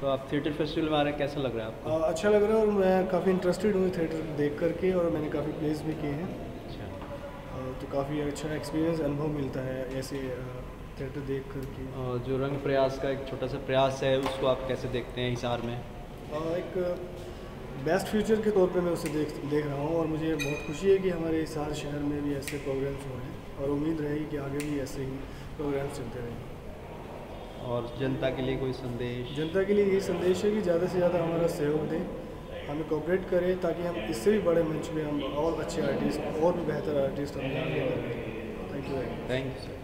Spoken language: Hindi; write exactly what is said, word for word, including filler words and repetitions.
तो आप थिएटर फेस्टिवल में आ रहे हैं, कैसा लग रहा है आपको? आ, अच्छा लग रहा है और मैं काफ़ी इंटरेस्टेड हूँ थिएटर देख करके, और मैंने काफ़ी प्लेस भी किए हैं। अच्छा। आ, तो काफ़ी अच्छा एक्सपीरियंस अनुभव मिलता है ऐसे थिएटर देख करके। और जो रंग प्रयास का एक छोटा सा प्रयास है, उसको आप कैसे देखते हैं हिसार में? आ, एक बेस्ट फ्यूचर के तौर पे मैं उसे देख देख रहा हूँ, और मुझे बहुत खुशी है कि हमारे हिसार शहर में भी ऐसे प्रोग्राम्स हो रहे हैं, और उम्मीद रहेगी कि आगे भी ऐसे ही प्रोग्राम्स चलते रहेंगे। और जनता के लिए कोई संदेश? जनता के लिए यही संदेश है कि ज़्यादा से ज़्यादा हमारा सहयोग दें, हमें कोऑपरेट करें, ताकि हम इससे भी बड़े मंच में हम और अच्छे आर्टिस्ट और भी बेहतर आर्टिस्ट हम यहाँ लेकर आएं। Thank you very much. Thank you sir.